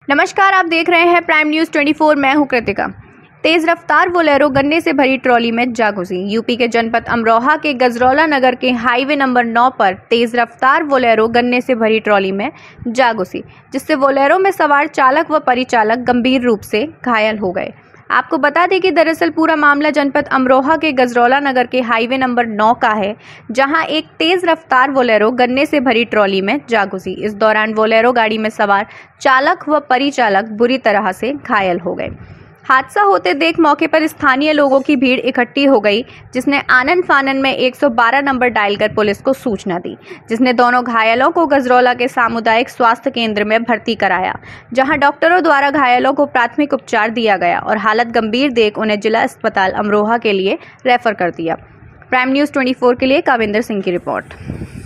नमस्कार, आप देख रहे हैं प्राइम न्यूज़ 24। मैं हूं कृतिका। तेज रफ्तार बोलेरो गन्ने से भरी ट्रॉली में जा घुसी। यूपी के जनपद अमरोहा के गजरौला नगर के हाईवे नंबर 9 पर तेज रफ्तार बोलेरो गन्ने से भरी ट्रॉली में जा घुसी, जिससे बोलेरो में सवार चालक व परिचालक गंभीर रूप से घायल हो गए। आपको बता दें कि दरअसल पूरा मामला जनपद अमरोहा के गजरौला नगर के हाईवे नंबर 9 का है, जहां एक तेज रफ्तार बोलेरो गन्ने से भरी ट्रॉली में जा घुसी। इस दौरान बोलेरो गाड़ी में सवार चालक व परिचालक बुरी तरह से घायल हो गए। हादसा होते देख मौके पर स्थानीय लोगों की भीड़ इकट्ठी हो गई, जिसने आनन फानन में 112 नंबर डायल कर पुलिस को सूचना दी, जिसने दोनों घायलों को गजरौला के सामुदायिक स्वास्थ्य केंद्र में भर्ती कराया, जहां डॉक्टरों द्वारा घायलों को प्राथमिक उपचार दिया गया और हालत गंभीर देख उन्हें जिला अस्पताल अमरोहा के लिए रेफर कर दिया। प्राइम न्यूज़ 24 के लिए काविंदर सिंह की रिपोर्ट।